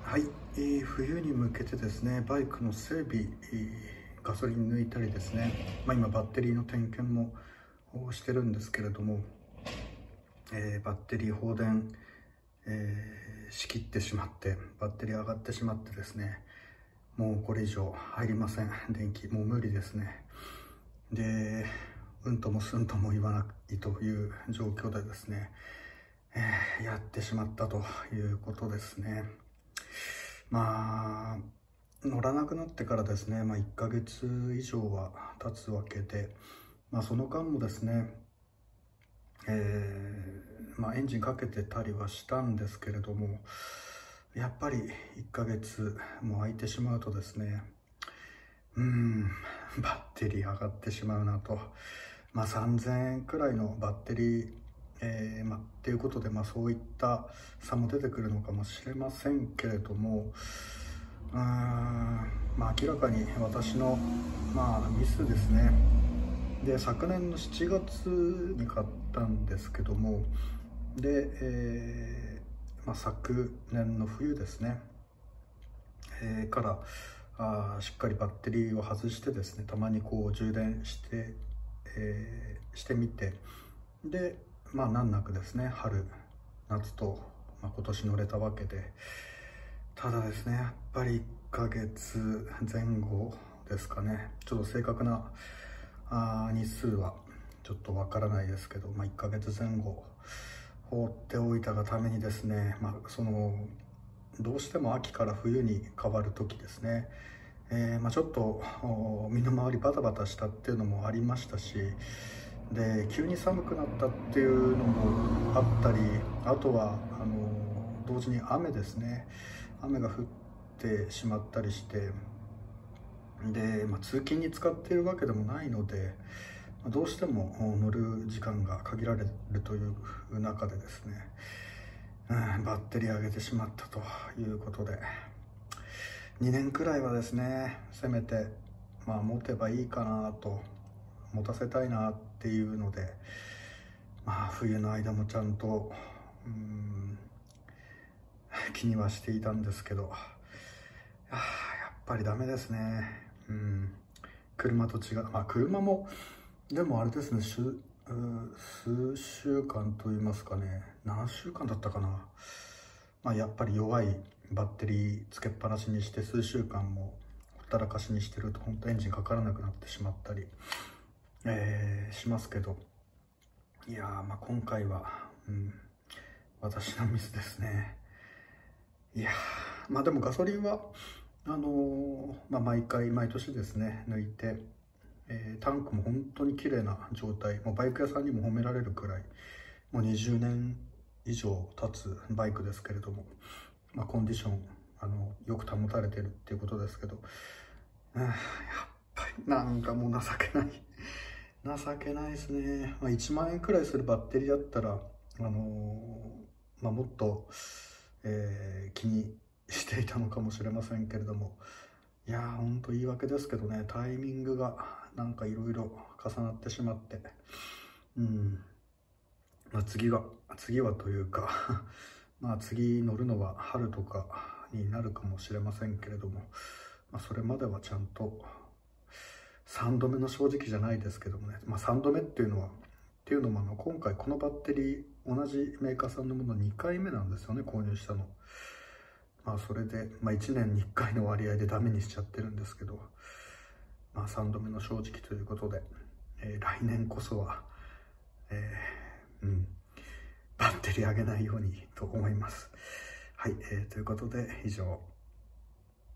はい、冬に向けてですね、バイクの整備、ガソリン抜いたりですね、今バッテリーの点検もしてるんですけれども、バッテリー放電、しきってしまって、バッテリー上がってしまってですね、もうこれ以上入りません。電気、もう無理ですね。で、うんともすんとも言わないという状況でですね、やってしまったということですね。乗らなくなってからですね、1ヶ月以上は経つわけで、その間もですね、エンジンかけてたりはしたんですけれども、やっぱり1ヶ月も空いてしまうとですね、バッテリー上がってしまうなと。3000円くらいのバッテリー、っていうことで、そういった差も出てくるのかもしれませんけれども、明らかに私の、ミスですね。で、昨年の7月に買ったんですけども、で、昨年の冬ですね、からしっかりバッテリーを外してですね、たまにこう充電して、してみて、で、難なくですね、春夏と、今年乗れたわけで、ただですね、やっぱり1ヶ月前後ですかね、ちょっと正確な日数はちょっとわからないですけど、1ヶ月前後放っておいたがためにですね、どうしても秋から冬に変わる時ですね、ちょっと身の回りバタバタしたっていうのもありましたし、で急に寒くなったっていうのもあったり、あとは同時に雨ですね、雨が降ってしまったりして、で、通勤に使っているわけでもないので、どうしても乗る時間が限られるという中でですね、バッテリー上げてしまったということで、2年くらいはですね、せめて、持てばいいかなと、持たせたいなっていうので、冬の間もちゃんと、気にはしていたんですけど、やっぱりダメですね。車と違う。車も、でもあれですね、数週間と言いますかね、何週間だったかな。やっぱり弱いバッテリーつけっぱなしにして数週間もほったらかしにしてると、本当エンジンかからなくなってしまったり、しますけど、いやー、今回は、私のミスですね。いやー、でもガソリンは、毎年ですね、抜いて、タンクも本当に綺麗な状態、もうバイク屋さんにも褒められるくらい、もう20年以上経つバイクですけれども、コンディション、よく保たれてるっていうことですけど、やっぱりなんかもう情けない。情けないですね。1万円くらいするバッテリーだったら、もっと、気にしていたのかもしれませんけれども、いやー、ほんと言い訳ですけどね、タイミングがなんかいろいろ重なってしまって、次はというか次乗るのは春とかになるかもしれませんけれども、それまではちゃんと3度目の正直じゃないですけどもね、3度目っていうのも今回このバッテリー同じメーカーさんのもの2回目なんですよね、購入したの。それで、1年に1回の割合でダメにしちゃってるんですけど、3度目の正直ということで、来年こそは、バッテリー上げないようにと思います。はい、ということで以上。